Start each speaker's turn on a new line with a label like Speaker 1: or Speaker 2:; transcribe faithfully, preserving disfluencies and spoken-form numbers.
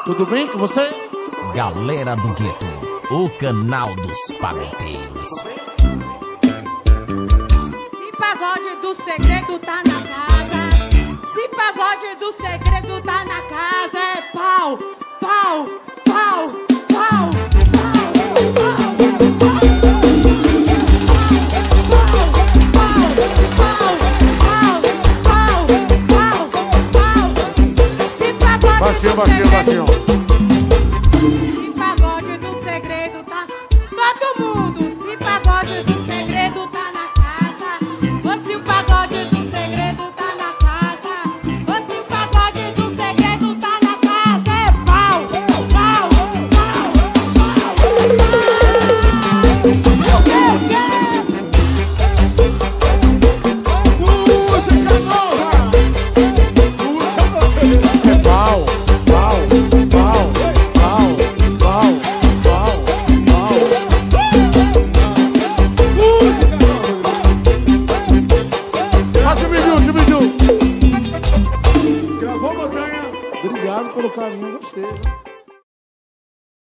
Speaker 1: Tudo bem com você?
Speaker 2: Galera do Gueto, o canal dos pagodeiros.
Speaker 3: Se pagode do segredo tá na casa, se pagode do segredo tá na casa, é pau, pau, pau, pau,
Speaker 1: baixinho, baixinho, baixinho.
Speaker 3: Se pagode do segredo tá todo mundo. Se pagode do segredo tá na casa, ou se o pagode do segredo tá na casa, ou se o pagode do segredo tá na casa, é pau, pau, pau, pau,
Speaker 1: É pau, pau, pau, pau, pau, pau, pau. Ah, dividiu, dividiu. Gravou, Montanha? Obrigado pelo carinho, gostei.